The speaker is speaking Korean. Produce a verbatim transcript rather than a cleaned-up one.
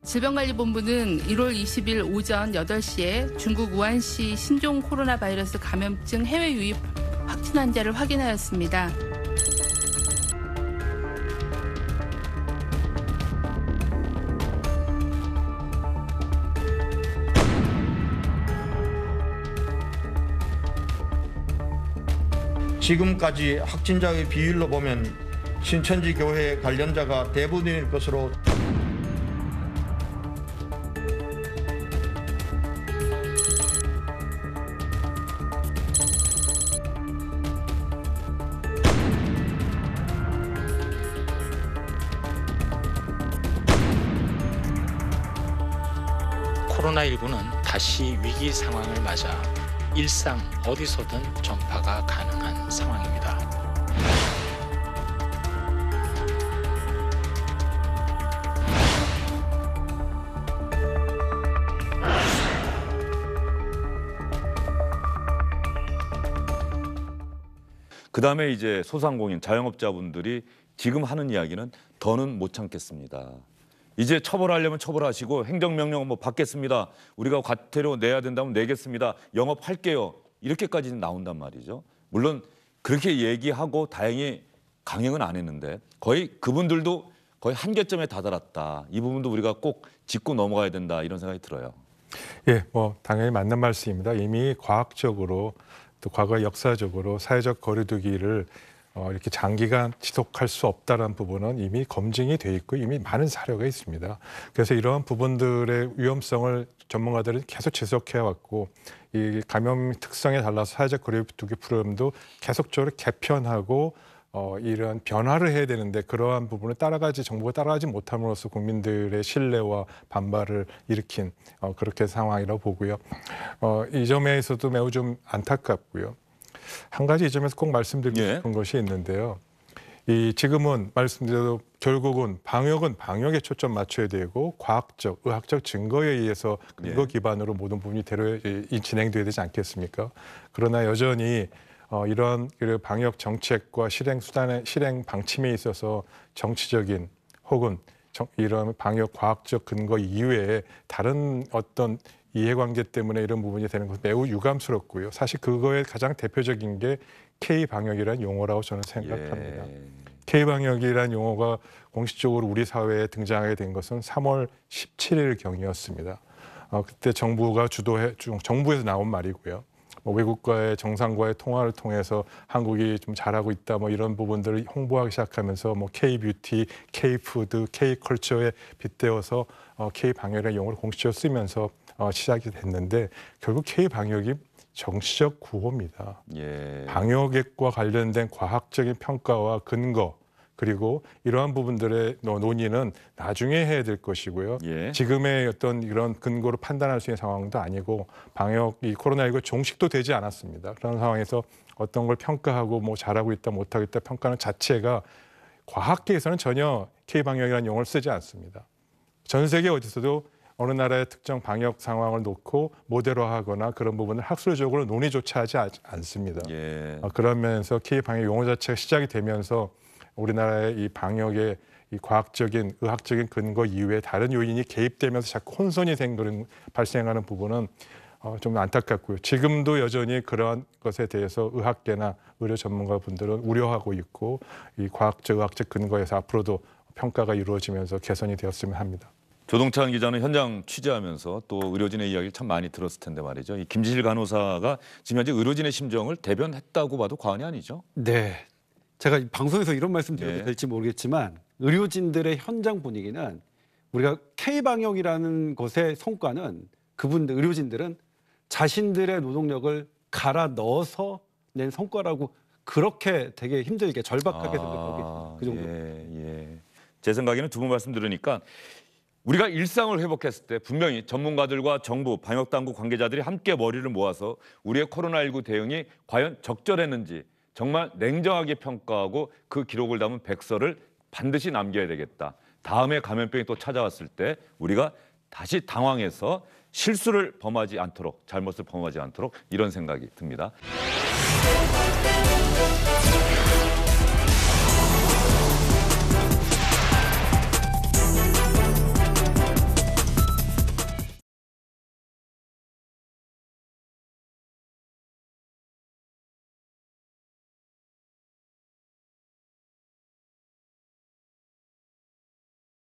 질병관리본부는 일월 이십일 오전 여덟 시에 중국 우한시 신종 코로나 바이러스 감염증 해외 유입 확진 환자를 확인하였습니다. 지금까지 확진자의 비율로 보면 신천지 교회 관련자가 대부분일 것으로 코로나십구는 다시 위기 상황을 맞아 일상 어디서든 전파가 가능한 상황입니다. 그 다음에 이제 소상공인, 자영업자분들이 지금 하는 이야기는 더는 못 참겠습니다. 이제 처벌하려면 처벌하시고 행정명령 뭐 받겠습니다. 우리가 과태료 내야 된다면 내겠습니다. 영업할게요. 이렇게까지는 나온단 말이죠. 물론 그렇게 얘기하고 다행히 강행은 안 했는데 거의 그분들도 거의 한계점에 다다랐다. 이 부분도 우리가 꼭 짚고 넘어가야 된다 이런 생각이 들어요. 예, 뭐 당연히 맞는 말씀입니다. 이미 과학적으로 또 과거 역사적으로 사회적 거리두기를 어, 이렇게 장기간 지속할 수 없다는 부분은 이미 검증이 돼 있고 이미 많은 사료가 있습니다. 그래서 이러한 부분들의 위험성을 전문가들은 계속 지적해 왔고 이 감염 특성에 달라서 사회적 거리두기 프로그램도 계속적으로 개편하고 어, 이런 변화를 해야 되는데 그러한 부분을 따라가지 정부가 따라가지 못함으로써 국민들의 신뢰와 반발을 일으킨 어, 그렇게 상황이라고 보고요. 어, 이 점에서도 매우 좀 안타깝고요. 한 가지 이 점에서 꼭 말씀드리고 예. 싶은 것이 있는데요. 이 지금은 말씀드려도 결국은 방역은 방역에 초점 맞춰야 되고 과학적, 의학적 증거에 의해서 근거 예. 기반으로 모든 부분이 대로 진행돼야 되지 않겠습니까? 그러나 여전히 어, 이런 방역 정책과 실행 수단의 실행 방침에 있어서 정치적인 혹은 정, 이런 방역 과학적 근거 이외에 다른 어떤 이해관계 때문에 이런 부분이 되는 것은 매우 유감스럽고요. 사실 그거의 가장 대표적인 게 K방역이라는 용어라고 저는 생각합니다. 예. K방역이라는 용어가 공식적으로 우리 사회에 등장하게 된 것은 삼월 십칠일경이었습니다. 어, 그때 정부가 주도해, 정부에서 나온 말이고요. 뭐 외국과의 정상과의 통화를 통해서 한국이 좀 잘하고 있다 뭐 이런 부분들을 홍보하기 시작하면서 뭐 K뷰티, K푸드, K컬처에 빗대어서 어, K방역이라는 용어를 공식적으로 쓰면서 어, 시작이 됐는데 결국 K방역이 정치적 구호입니다. 예. 방역과 관련된 과학적인 평가와 근거 그리고 이러한 부분들의 논의는 나중에 해야 될 것이고요. 예. 지금의 어떤 이런 근거로 판단할 수 있는 상황도 아니고 방역이 코로나십구 종식도 되지 않았습니다. 그런 상황에서 어떤 걸 평가하고 뭐 잘하고 있다 못하고 있다 평가하는 자체가 과학계에서는 전혀 K방역이라는 용어를 쓰지 않습니다. 전 세계 어디서도 어느 나라의 특정 방역 상황을 놓고 모델화하거나 그런 부분을 학술적으로 논의조차 하지 않습니다. 예. 그러면서 K방역 용어 자체가 시작이 되면서 우리나라의 이 방역의 이 과학적인 의학적인 근거 이외에 다른 요인이 개입되면서 자꾸 혼선이 생 그런 발생하는 부분은 어, 좀 안타깝고요. 지금도 여전히 그러한 것에 대해서 의학계나 의료 전문가분들은 우려하고 있고 이 과학적 의학적 근거에서 앞으로도 평가가 이루어지면서 개선이 되었으면 합니다. 조동찬 기자는 현장 취재하면서 또 의료진의 이야기를 참 많이 들었을 텐데 말이죠. 이 김지실 간호사가 지금 현재 의료진의 심정을 대변했다고 봐도 과언이 아니죠. 네. 제가 방송에서 이런 말씀 드려도 네. 될지 모르겠지만 의료진들의 현장 분위기는 우리가 K방역이라는 것의 성과는 그분들 의료진들은 자신들의 노동력을 갈아 넣어서 낸 성과라고 그렇게 되게 힘들게 절박하게 생각하고 그 정도. 예, 예. 제 생각에는 두 분 말씀 들으니까 우리가 일상을 회복했을 때 분명히 전문가들과 정부, 방역당국 관계자들이 함께 머리를 모아서 우리의 코로나십구 대응이 과연 적절했는지 정말 냉정하게 평가하고 그 기록을 담은 백서를 반드시 남겨야 되겠다. 다음에 감염병이 또 찾아왔을 때 우리가 다시 당황해서 실수를 범하지 않도록, 잘못을 범하지 않도록 이런 생각이 듭니다.